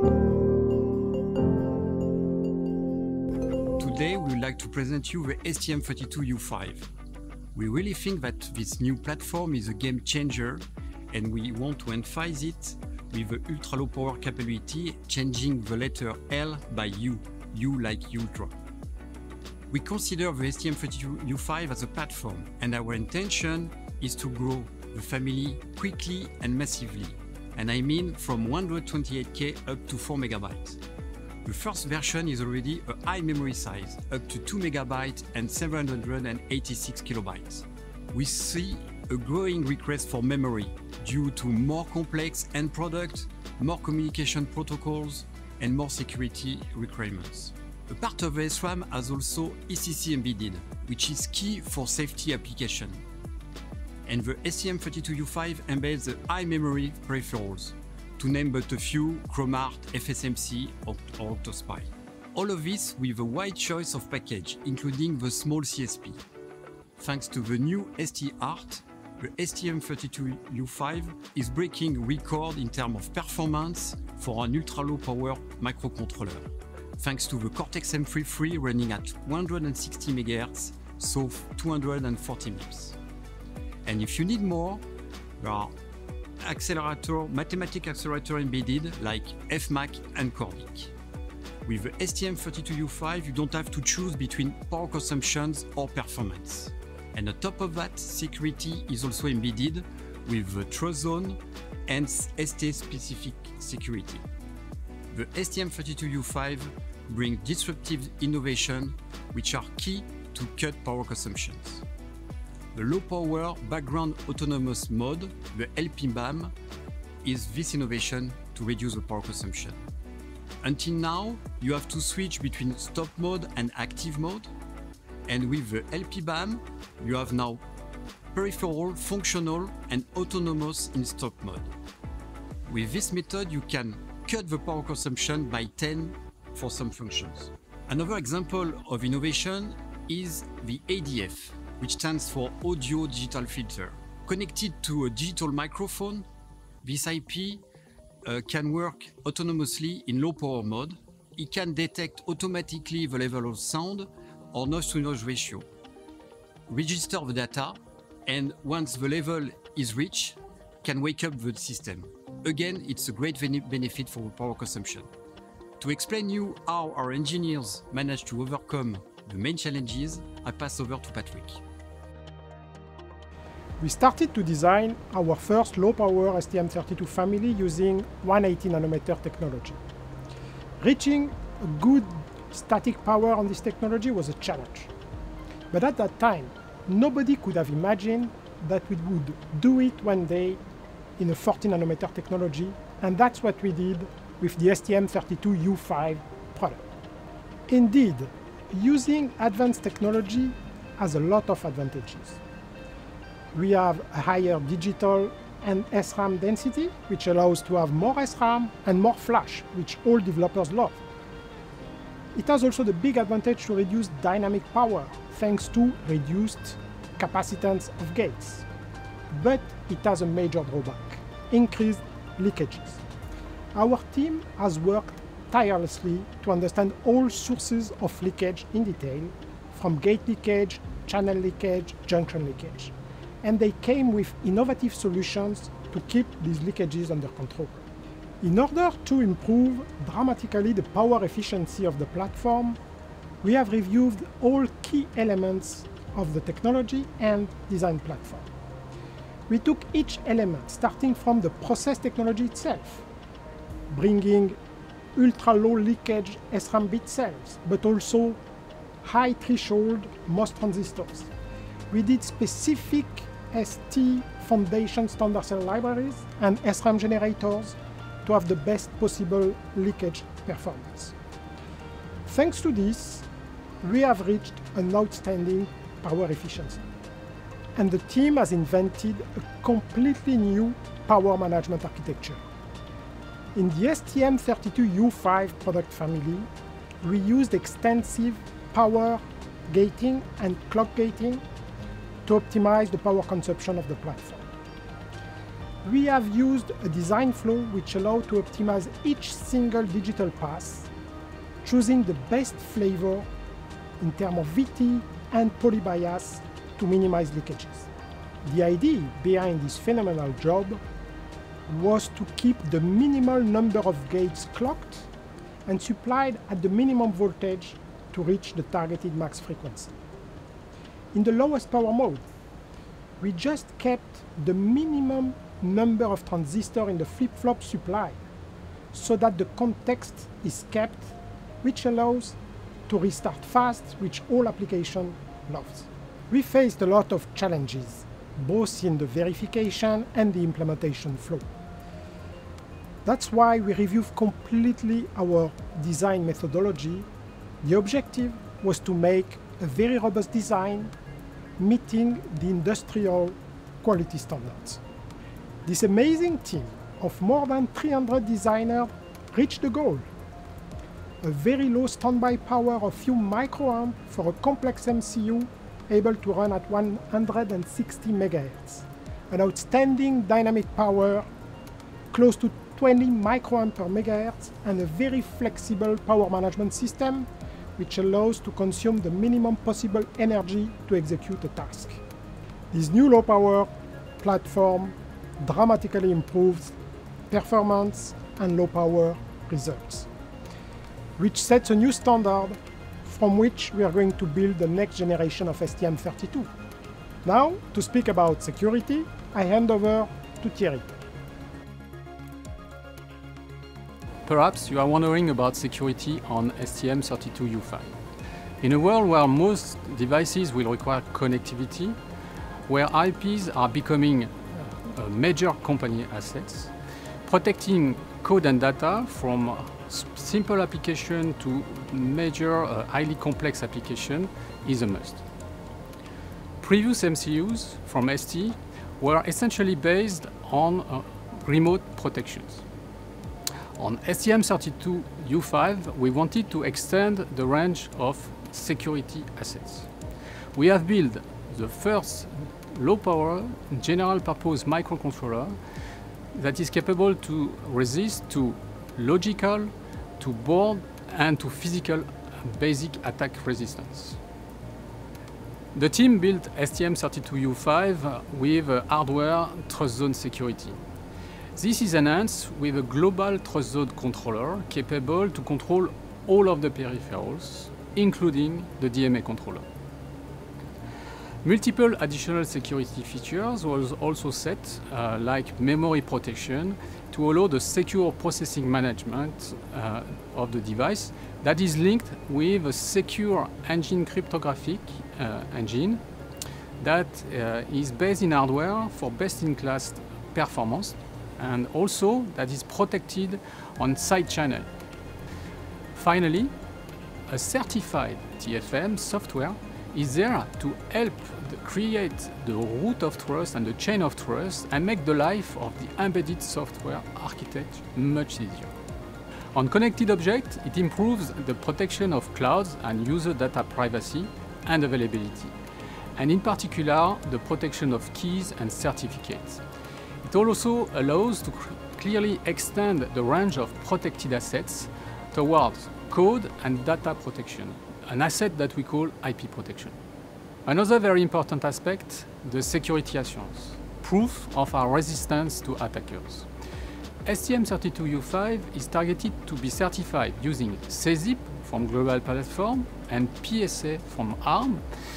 Today we would like to present you the STM32U5. We really think that this new platform is a game changer, and we want to emphasize it with the ultra-low power capability, changing the letter L by U, U like ultra. We consider the STM32U5 as a platform, and our intention is to grow the family quickly and massively, and I mean from 128K up to 4 megabytes. The first version is already a high memory size, up to 2 megabytes and 786 kilobytes. We see a growing request for memory due to more complex end product, more communication protocols, and more security requirements. A part of the SRAM has also ECC embedded, which is key for safety application. And the STM32U5 embeds the high memory peripherals, to name but a few: Chromart, FSMC, or Octospy. All of this with a wide choice of package, including the small CSP. Thanks to the new ST-ART, the STM32U5 is breaking record in terms of performance for an ultra-low power microcontroller, thanks to the Cortex-M33 running at 160 MHz, so 240 MIPS. And if you need more, there are mathematical accelerator embedded like FMAC and Cordic. With the STM32U5, you don't have to choose between power consumptions or performance. And on top of that, security is also embedded with the TrustZone and ST-specific security. The STM32U5 brings disruptive innovation which are key to cut power consumptions. The low power background autonomous mode, the LPBAM, is this innovation to reduce the power consumption. Until now, you have to switch between stop mode and active mode. And with the LPBAM, you have now peripheral, functional, and autonomous in stop mode. With this method, you can cut the power consumption by 10 for some functions. Another example of innovation is the ADF, which stands for Audio Digital Filter. Connected to a digital microphone, this IP can work autonomously in low power mode. It can detect automatically the level of sound or noise-to-noise ratio, register the data, and once the level is reached, can wake up the system. Again, it's a great benefit for power consumption. To explain you how our engineers managed to overcome the main challenges, I pass over to Patrick. We started to design our first low-power STM32 family using 180 nanometer technology. Reaching a good static power on this technology was a challenge. But at that time, nobody could have imagined that we would do it one day in a 40 nanometer technology, and that's what we did with the STM32U5 product. Indeed, using advanced technology has a lot of advantages. We have a higher digital and SRAM density, which allows to have more SRAM and more flash, which all developers love. It has also the big advantage to reduce dynamic power, thanks to reduced capacitance of gates. But it has a major drawback: increased leakages. Our team has worked tirelessly to understand all sources of leakage in detail, from gate leakage, channel leakage, junction leakage. And they came with innovative solutions to keep these leakages under control. In order to improve dramatically the power efficiency of the platform, we have reviewed all key elements of the technology and design platform. We took each element, starting from the process technology itself, bringing ultra-low leakage SRAM bit cells, but also high threshold MOS transistors. We did specific ST Foundation standard cell libraries and SRAM generators to have the best possible leakage performance. Thanks to this, we have reached an outstanding power efficiency. And the team has invented a completely new power management architecture. In the STM32U5 product family, we used extensive power gating and clock gating to optimize the power consumption of the platform. we have used a design flow which allows to optimize each single digital pass, choosing the best flavor in terms of VT and polybias to minimize leakages. The idea behind this phenomenal job was to keep the minimal number of gates clocked and supplied at the minimum voltage to reach the targeted max frequency. In the lowest power mode, we just kept the minimum number of transistors in the flip-flop supply so that the context is kept, which allows to restart fast, which all application loves. We faced a lot of challenges, both in the verification and the implementation flow. That's why we reviewed completely our design methodology. The objective was to make a very robust design meeting the industrial quality standards. This amazing team of more than 300 designers reached the goal. A very low standby power of few microamps for a complex MCU able to run at 160 MHz. An outstanding dynamic power close to 20 microamps per megahertz and a very flexible power management system which allows to consume the minimum possible energy to execute a task. This new low-power platform dramatically improves performance and low-power results, which sets a new standard from which we are going to build the next generation of STM32. Now, to speak about security, I hand over to Thierry. Perhaps you are wondering about security on STM32U5. In a world where most devices will require connectivity, where IPs are becoming major company assets, protecting code and data from simple application to major highly complex application is a must. Previous MCUs from ST were essentially based on remote protections. On STM32U5, we wanted to extend the range of security assets. We have built the first low-power general-purpose microcontroller that is capable to resist to logical, to board, and to physical basic attack resistance. The team built STM32U5 with hardware trust zone security. This is enhanced with a global trust zone controller capable to control all of the peripherals, including the DMA controller. Multiple additional security features was also set, like memory protection, to allow the secure processing management of the device that is linked with a secure engine cryptographic engine that is based in hardware for best-in-class performance, and also that is protected on side channel. Finally, a certified TFM software is there to help create the root of trust and the chain of trust and make the life of the embedded software architect much easier. On connected objects, it improves the protection of clouds and user data privacy and availability, and in particular, the protection of keys and certificates. It also allows to clearly extend the range of protected assets towards code and data protection, an asset that we call IP protection. Another very important aspect, the security assurance, proof of our resistance to attackers. STM32U5 is targeted to be certified using CZIP from Global Platform and PSA from ARM,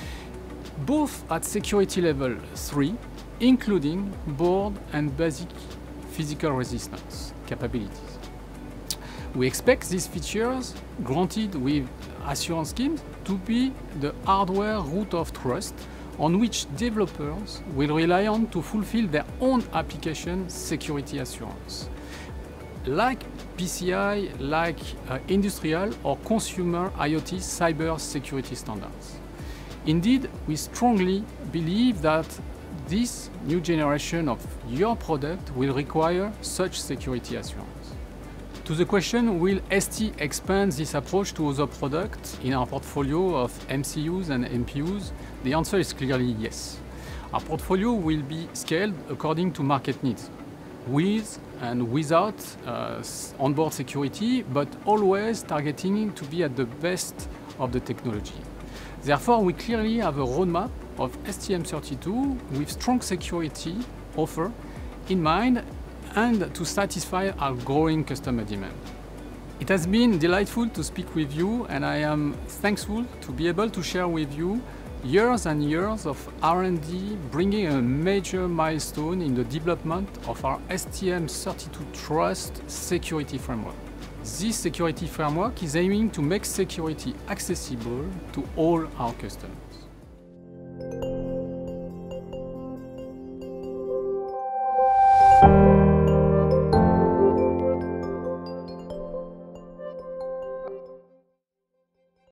both at security level 3, including board and basic physical resistance capabilities. We expect these features, granted with assurance schemes, to be the hardware root of trust on which developers will rely on to fulfill their own application security assurance, like PCI, like industrial or consumer IoT cyber security standards. Indeed, we strongly believe that this new generation of your product will require such security assurance. To the question, will ST expand this approach to other products in our portfolio of MCUs and MPUs? The answer is clearly yes. Our portfolio will be scaled according to market needs. with and without onboard security, but always targeting to be at the best of the technology. Therefore, we clearly have a roadmap of STM32 with strong security offer in mind and to satisfy our growing customer demand. It has been delightful to speak with you, and I am thankful to be able to share with you years and years of R&D bringing a major milestone in the development of our STM32 Trust security framework. This security framework is aiming to make security accessible to all our customers.